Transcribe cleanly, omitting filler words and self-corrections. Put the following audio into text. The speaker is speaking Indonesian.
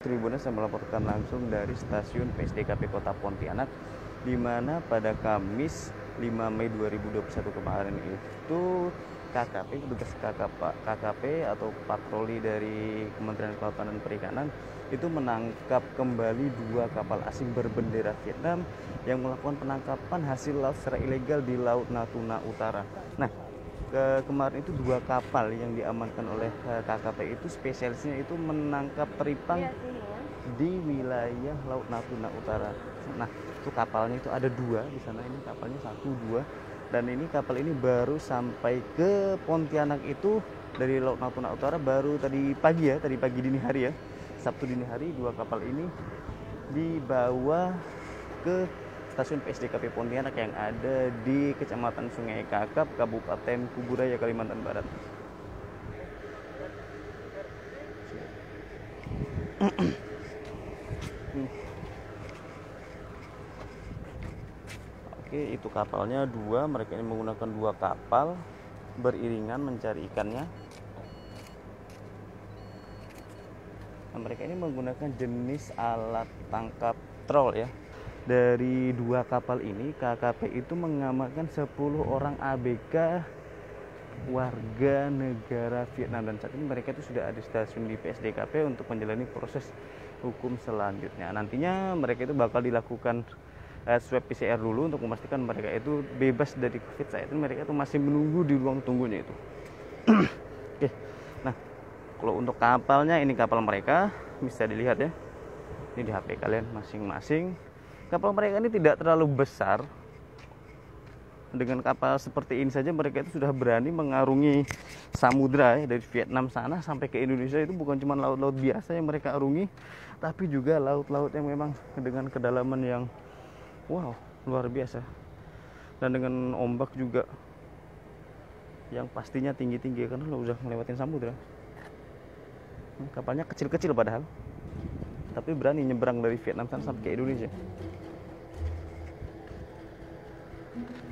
Tribunas yang melaporkan langsung dari stasiun PSDKP Kota Pontianak, di mana pada Kamis 5 Mei 2021 kemarin itu petugas KKP atau patroli dari Kementerian Kelautan dan Perikanan itu menangkap kembali 2 kapal asing berbendera Vietnam yang melakukan penangkapan hasil laut secara ilegal di Laut Natuna Utara. Nah, kemarin itu 2 kapal yang diamankan oleh KKP itu spesialisnya itu menangkap teripang di wilayah Laut Natuna Utara. Nah, itu kapalnya itu ada 2 di sana, ini kapalnya 1, 2, dan ini kapal ini baru sampai ke Pontianak itu dari Laut Natuna Utara baru tadi pagi dini hari ya, Sabtu dini hari. 2 kapal ini dibawa ke stasiun PSDKP Pontianak yang ada di Kecamatan Sungai Kakap, Kabupaten Kuburaya, Kalimantan Barat. Oke, itu kapalnya 2. Mereka ini menggunakan 2 kapal beriringan mencari ikannya. Nah, mereka ini menggunakan jenis alat tangkap troll ya. Dari 2 kapal ini KKP itu mengamankan 10 orang ABK warga negara Vietnam, dan saat ini mereka itu sudah ada di stasiun di PSDKP untuk menjalani proses hukum selanjutnya. Nantinya mereka itu bakal dilakukan swab PCR dulu untuk memastikan mereka itu bebas dari COVID. Saat ini mereka itu masih menunggu di ruang tunggunya itu. Oke. Nah, kalau untuk kapalnya, ini kapal mereka bisa dilihat ya. Ini di HP kalian masing-masing. Kapal mereka ini tidak terlalu besar. Dengan kapal seperti ini saja mereka itu sudah berani mengarungi samudra ya, dari Vietnam sana sampai ke Indonesia. Itu bukan cuma laut-laut biasa yang mereka arungi, tapi juga laut-laut yang memang dengan kedalaman yang wow, luar biasa. Dan dengan ombak juga yang pastinya tinggi-tinggi karena lo udah ngelewatin samudra. Kapalnya kecil-kecil padahal, tapi berani nyebrang dari Vietnam sana sampai ke Indonesia.